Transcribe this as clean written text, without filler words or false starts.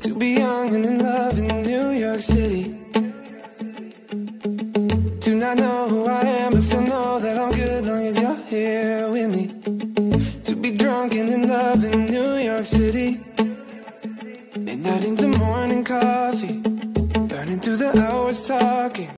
To be young and in love in New York City. Do not know who I am, but still know that I'm good long as you're here with me. To be drunk and in love in New York City. Midnight into morning coffee, burning through the hours talking.